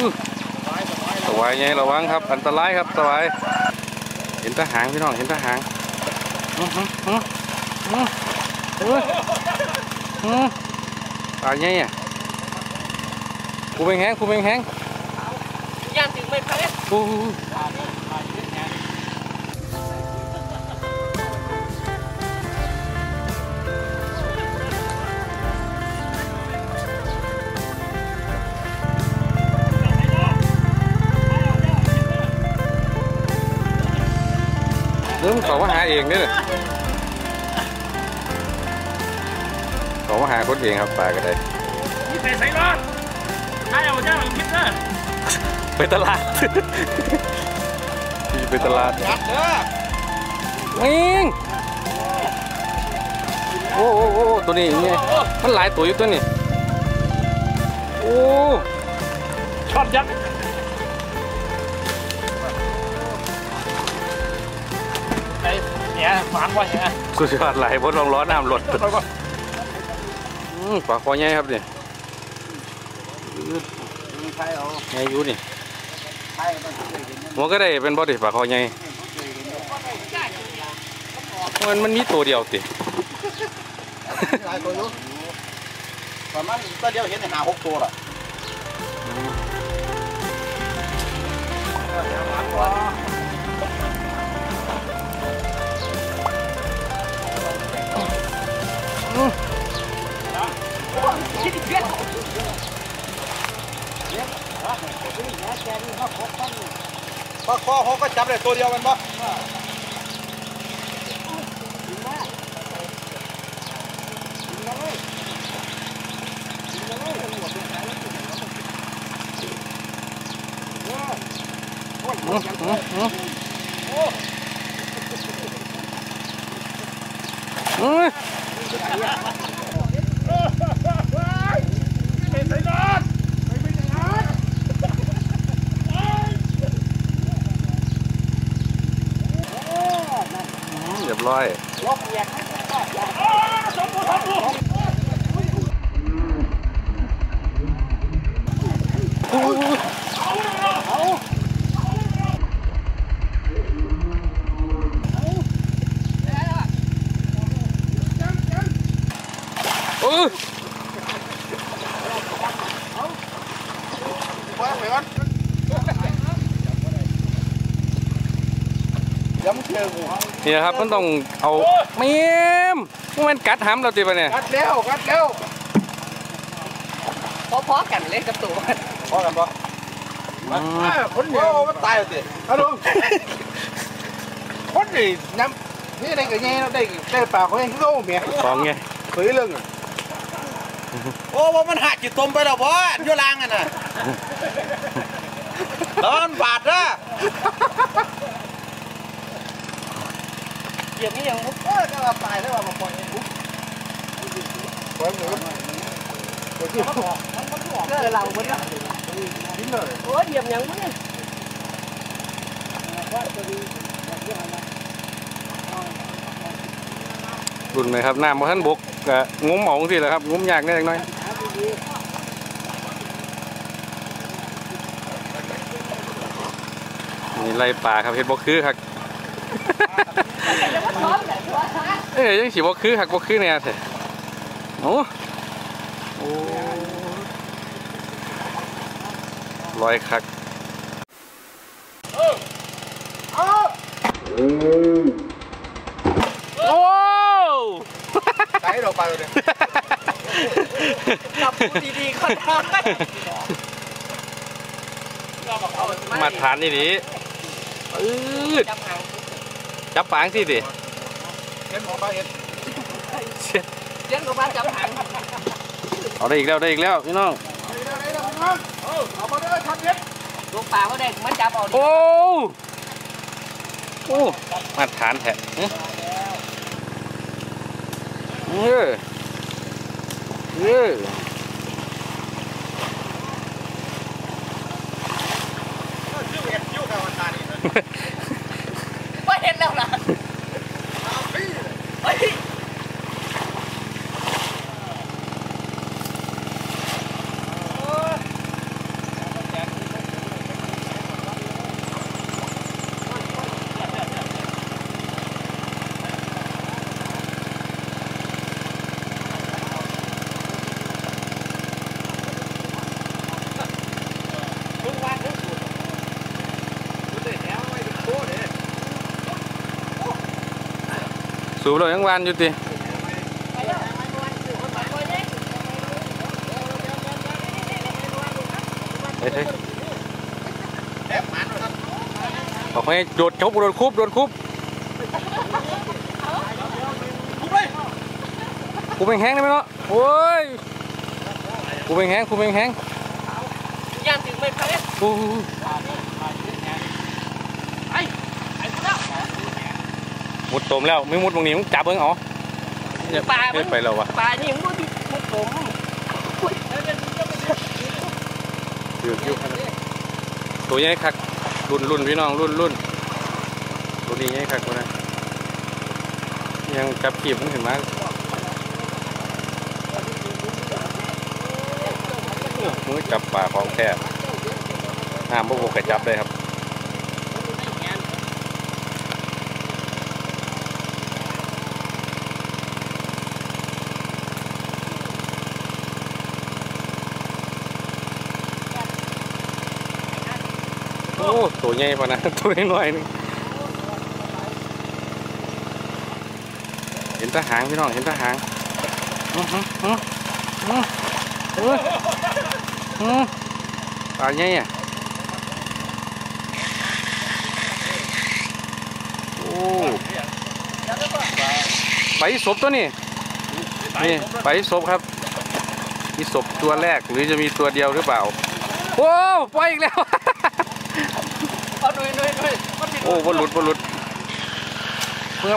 สวายไงระวังครับอันตรายครับสวายเห็นทหารพี่น้องเห็นทหารปลาไงอ่ะกูเป็นแห้งย่างถึงไม่พักเริ่มเขาว่าหาเองนี่เลยเขาว่าหาคนเองครับปลาก็ได้นี่ไปใส่รถไอ้เอาเจ้าหลังคิดเนอะไปตลาดไปตลาดยัดเด้อวิ่งโอ้ตัวนี้ไงมันหลายตัวอยู่ตัวนี้โอ้ชอบยัดไอ้เนี่ยฝังไว้ไงสุดยอดไหลบนรองล้อน้ำหลดปลาคอใหญ่ครับเนี่ยไงอยู่นี่หัวก็ได้เป็นบอดี้ปลาคอใหญ่มันมีตัวเดียวติหลายตัวอยู่ประมาณตัวเดียวเห็นหา6 ตัวล่ะปลาคอเขาก็จับได้ตัวเดียวมันบ่เรียบร้อยนี่นะครับมันต้องเอาเมียมมันกัดหำเราตีไปเนี่ยกัดเร็วพอกันเลยกับตัวพอกันปะคนเดียวมันตายเลยฮัลโหลคนนี่น้ำนี่ได้กับไงได้ปากเขาเองเขาเมียฟองไงเฮ้ยเรื่องโอ้ว่ามันหักจิตตมไปแล้วพ่อยั่วลางกันน่ะตอนบาดนะเกี่ยวนี้ยังมุกก็ตายแล้วมาปล่อยมุกปล่อยเหมือนเราเหมือนกันดิ้นเลยโอ้ยเหยียบยังมั้งรุ่นไหมครับน้ำมาท่านบกกะงุ้มหมองสิแหละครับงุ้มยากนิดหน่อยนี่ไล่ป่าครับเห็ดบกคือครับยังฉีบกคือหักบกคือเนี่ยเถอะโอ้ลอยคักโอ้ไก่เราไปเลยจับพูดดีๆก็ได้มาทานนี่ดิจับปางสิดิเห็นของบ้านเห็นเสียงของบ้านจับปางเอาได้อีกแล้วพี่น้องเอามาเลยทันเย็ดลูกปลาก็ได้มันจับเอาโอ้มาทานแทะว่าเห็นแล้วล่ะสูบเรายังวานอยู่ติเฮ้ยออกไปโดดชกโดนคุบคุบแห้งได้ไหมเนาะโอ้ยคุบแห้งย่างถึงไม่พังมุดตมแล้วไม่มุดตรงนี้มึงจับเบิ้งอ๋อปลาไปแล้ววะปลานี่มุดผมอยู่ตัวใหญ่คักรุ่นพี่น้องรุ่นตัวนี้ใหญ่คักคนนะยังจับขีบมันเห็นไหมมือจับปลาของแท้น้ำบุกกระจับเลยครับโอ้ตัวใหญ่ปะนะตัวน้อยนึงเห็นตาหางพี่น้องเห็นตาหางปลาใหญ่อะโอ้ไปศพตัวนี้นี่ไปศพครับมีศพตัวแรกหรือจะมีตัวเดียวหรือเปล่าโอ้ปล่อยอีกแล้วโอ้บอลลุดเมื่อ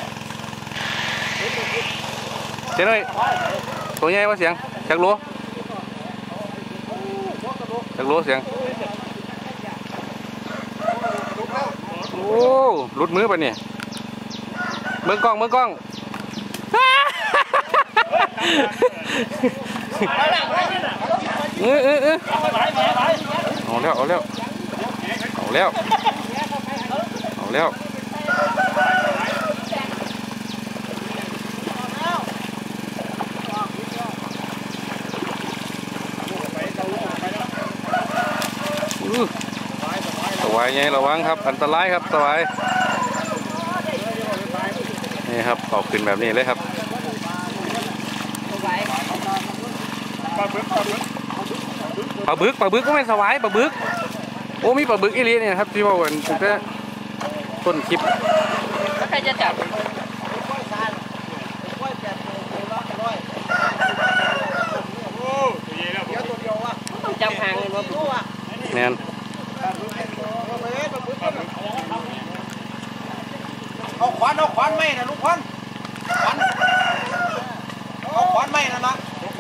เสียงเลยตัวใหญ่ว่าเสียงจักรัวเสียงโอ้ลุดมือไปเนี่ยเบิ่งกล้องเอาแล้วสวายไงระวังครับอันตรายครับสวายนี่ครับออกขึ้นแบบนี้เลยครับปลาบึกก็ไม่สวายปลาบึกโอ้มีปลาบึกอีลีเนี่ยครับที่ว่าวันตั้งแต่ต้นคลิปใครจะจับต้องจับหางเลยว่าแน่นเอาขวานไม่นะลูกขวานเอาขวานไม่นะครับ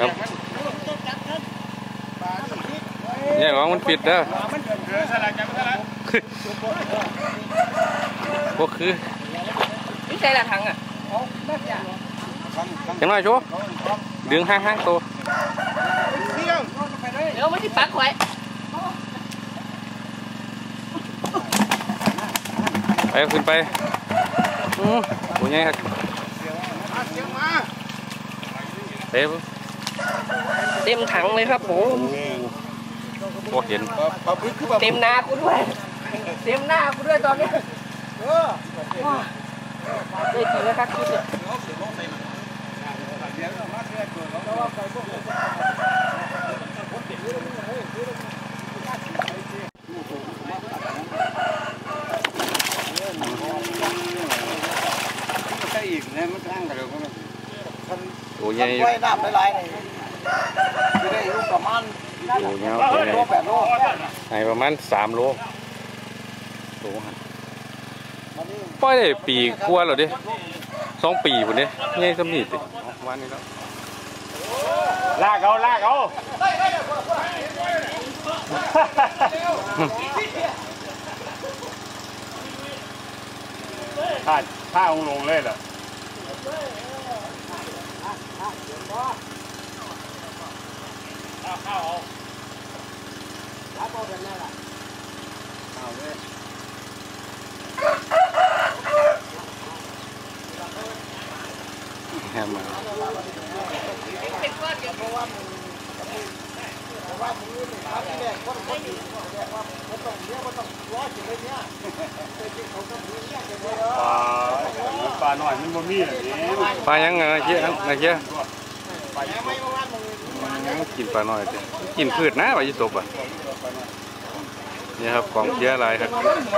เนี่ยของมันปิดเด้อพวกคือนี่ใช่ละถังอ่ะยังไงชูดึงห้างตัวเดี๋ยวไม่ที่ปักไว้ไปขึ้นไปโอ้ยไงครับเต็มถังเลยครับผมโอ้เห็นเต็มหน้ากูด้วยตอนนี้ได้กินแล้วครับคิดเนี่ยตัวใหญ่น้ำไหลๆได้ลูกประมาณตัวใหญ่ในประมาณ3 โลตัวหันปล่อยได้ปีกว่าแล้วดิ2 ปีพุ่นดิใหญ่สำนีติวันนี้แล้วลากเอาถ้าลงเลยเหรอข้าวเอาเป็นแน่ล่ะเอาเลยแฮมมาปลาหน่อยมันบ่มีเลยนี่ปลายังไงเชี่ยไงเชี่ยกินปลาหน่อยสิกินพืชนะปลายี่สบอ่ะนี่ครับกองเชียร์อะไรครับ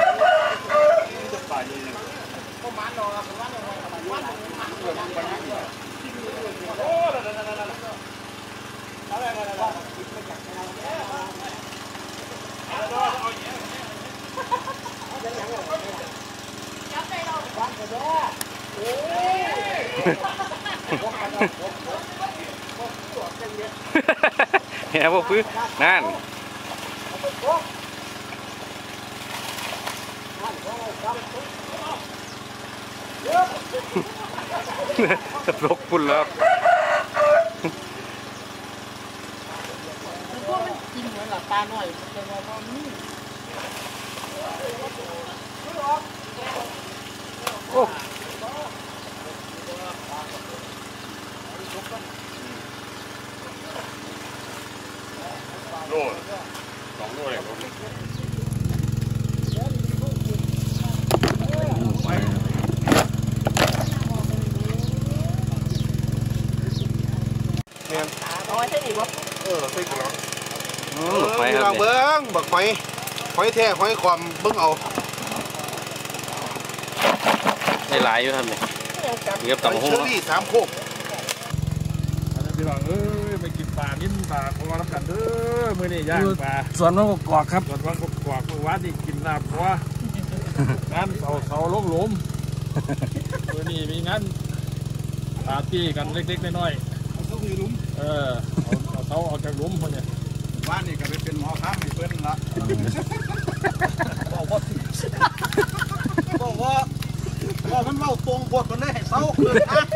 เฮ้ยพวกพื้นนั่นรกปุ่นแล้วพวกมันกินเหมือนหลับตาหน่อยแต่ว่าพอมีโอ้โล2 โลเลยครับเอาไว้ใช่ไหมวะไใช่ฟครับเบิ้งบักไฟแท้ไฟความเบิ้งเอาได้หลายอยู่ครับเนี่ยเรียบต่ำหุ้ม 3 โคกพี่น้องไปกินปลานิ่มปลาของเราทำกันเด้อมื้อนี้ย่างปลาส่วนมันก็กรอกครับส่วนวันกวาดมื้อวานนี่กินลาบหัวงานเสาล้มหลุมมื้อนี้มีงานปาร์ตี้กันเล็กๆน้อยๆเอาเสาออกจากหลุมพวกนี้บ้านนี่ก็เป็นหมอค้าให้เพิ่นละบอกว่ามันเล่าตรงบทมันเลยให้เสาเกินฮะ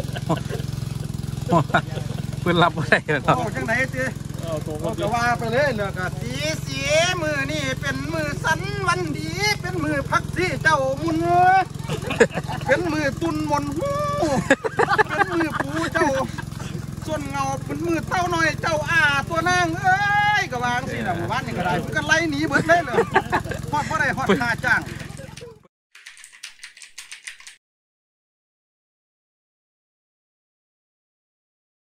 เพื่อนรับอะไรเนาะจังไหนจีก็ว่าไปเลยเนาะก็สีมือนี่เป็นมือสันวันดีเป็นมือพักที่เจ้ามุนเป็นมือตุนมนหูเป็นมือปูเจ้าส่วนเงาเป็นมือเต้าหน่อยเจ้าตัวนางเอ้ยก็วางสินะหมู่บ้านนี่ก็ได้ก็ไล่หนีเบิดเลยฮอดเพราะอะไรฮอดค่าจ้าง